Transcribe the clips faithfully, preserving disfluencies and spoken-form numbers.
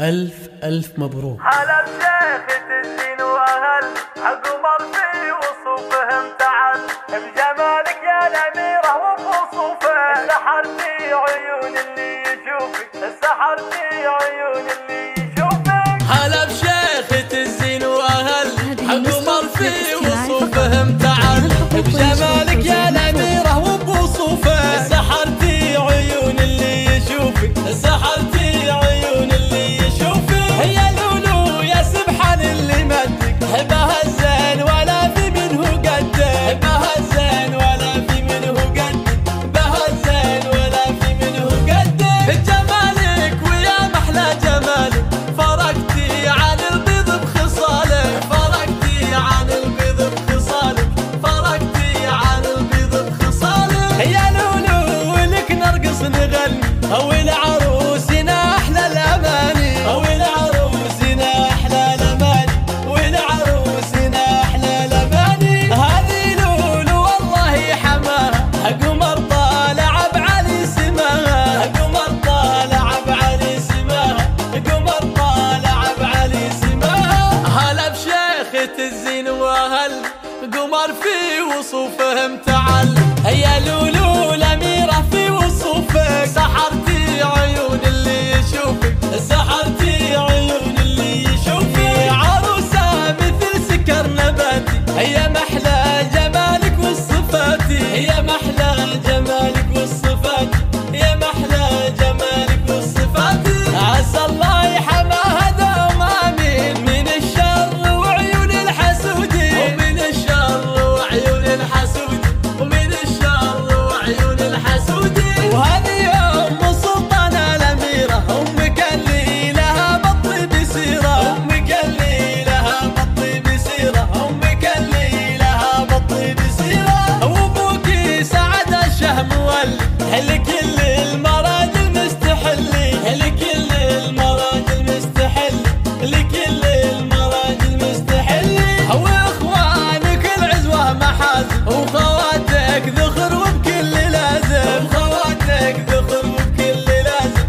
ألف ألف مبروك. هلا بشيخة الزين وأهل عقمر في وصوفهم تعال بجمالك يا الأميرة وبوصوفك السحر في عيون اللي يشوفك السحر في عيون اللي يشوفك. هلا بشيخة الزين وأهل عقمر في وصوفهم تعال بجمالك يا الأميرة وبوصوفك السحر في عيون اللي يشوفك السحر في عيون اللي يشوفك. هي لولو يا سبحان اللي مدك بها الزين ولا في منه قدك بها الزين ولا في منه قدك بها الزين ولا في منه قدك. جمالك ويا محلى جمالك فرقتي عن البيض بخصالك فرقتي عن البيض بخصالك فرقتي عن البيض بخصالك. هي لولو ولك نرقص نغني او العروسنا احلى الاماني او العروسنا احلى الاماني والعروسنا احلى الاماني. هذه لولو والله حماها قمر طالع بعلي سماها قمر طالع بعلي سماها قمر طالع بعلي سماها. هلا بشيخة الزين واهل قمر في وصوفهم تعال. هيا لولو الاميرة في وصوفك سحرتي عيون اللي يشوفك سحرتي عيون اللي يشوفك. عروسة مثل سكر نباتي هي محلى جمالك والصفاتي هي محلى جمالك والصفاتي هي محلى جمالك والصفاتي. عسى الله يحماها دوم امين من الشر وعيون الحسودين ومن الشر وعيون الحسودين ومن الشر وعيون الحسودين. وهذه ام سلطانة الاميرة امك اللي لها بطي بسيرة امك اللي لها بطي بسيرة امك اللي لها بطي بسيرة. وابوكي سعد الشهم مولي لكل المراجل مستحلي لكل المراجل مستحلي لكل المراجل مستحلي. واخوانك العزوة محازن وخواتك ذخر وبكل لازم خواتك ذخر وبكل لازم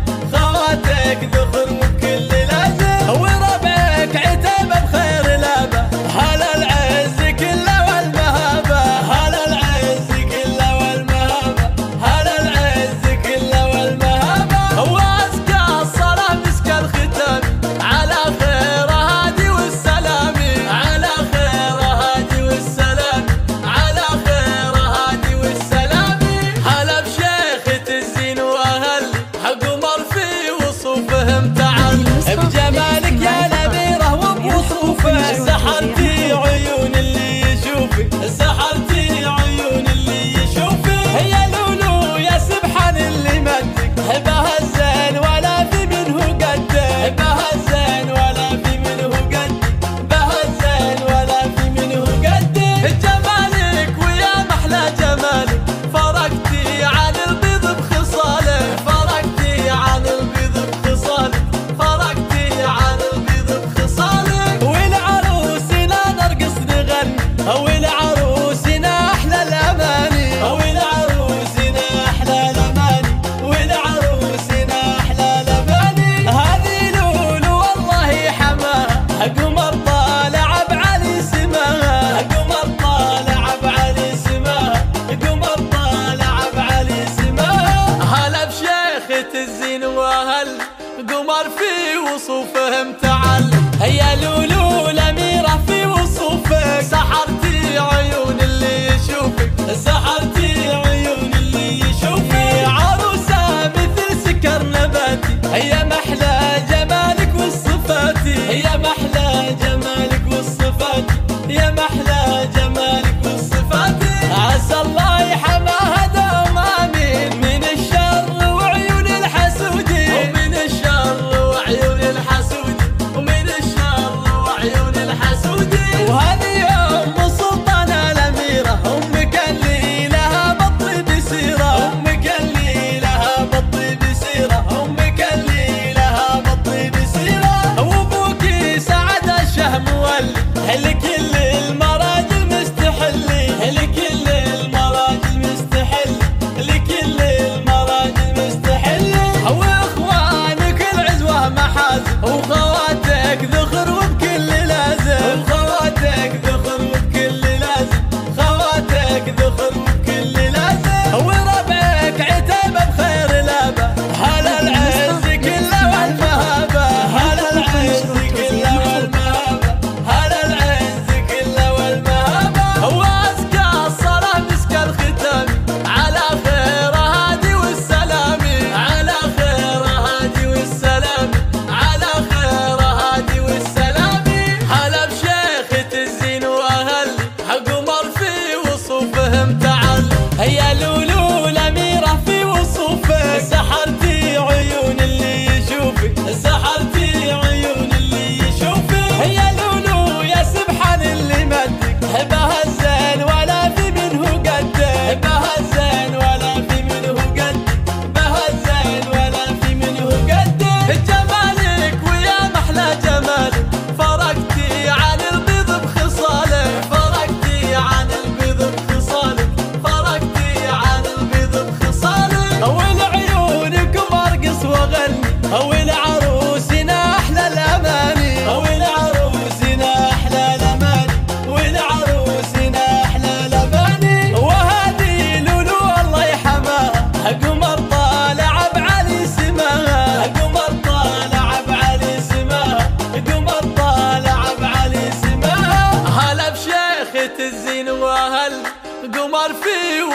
خواتك ذخر وبكل لازم. وربعك عتابة بخير لابة هلا العز كله والمهابة هلا العز كله والمهابة هلا العز كله والمهابة. وأزكى الصلاة مسك الختام على خير هادي والسلام على خير هادي والسلام على خير هادي والسلام. هلا بشيخة الزين وأهل قمر في وصوفهم تعال بجمالك يا الأميرة وبوصوفك سحرتي عيون اللي يشوفك سحرتي عيون اللي يشوفك. هي لولو يا سبحان اللي مدك بها الزين ولا في منه قدك بها الزين ولا في منه قدك بها الزين ولا في منه قدك. جمالك ويا محلى جمالك فرقتي عن البيض بخصالك فرقتي عن البيض بخصالك فرقتي عن البيض بخصالك. والعروسنا نرقص نغني او العروسنا احلى الاماني او العروسنا احلى الاماني والعروسنا احلى الاماني. هذه لولو والله حماها قمر طالع بعلي سماها قمر طالع بعلي سماها قمر طالع بعلي سماها. هلا بشيخة الزين واهل قمر في وصوفهم تعال. هيا لولو الاميرة في وصوفك سحرتي عيون اللي يشوفك سحرتي عيون اللي يشوفك. عروسة مثل سكر نباتي هي محلى جمالك والصفاتي هي محلى جمالك والصفاتي هي محلى جمالك والصفاتي. عسى الله يحماها دوم امين من الشر وعيون الحسودين ومن الشر وعيون الحسودين ومن الشر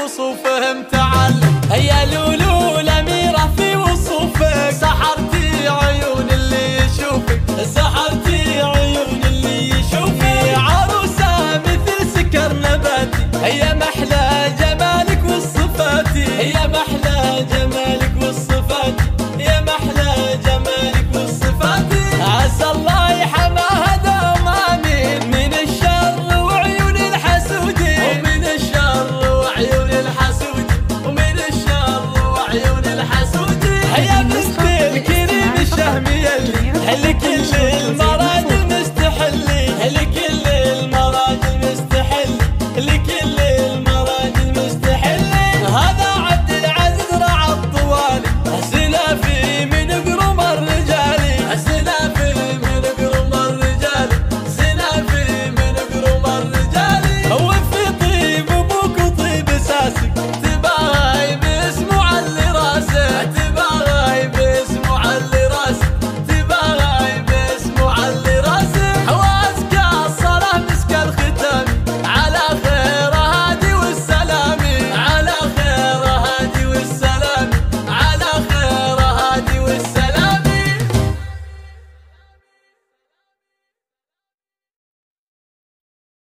وصوفهم تعلم. هيا لولو الأميرة في وصوفك، سحرتي عيون اللي يشوفك، سحرتي عيون اللي يشوفك. عروسة مثل سكر نباتي، هيا محلى جمالك والصفاتي، هيا محلى جمالك والصفاتي، يا محلى جمالك والصفاتي. عسى الله يحماها دوم آمين من الشر وعيون الحسودين، ومن الشر وعيون الحسودين، ومن الشر وعيون الحسودين. هيا بنت الكريم الشهم يلي هلك اللي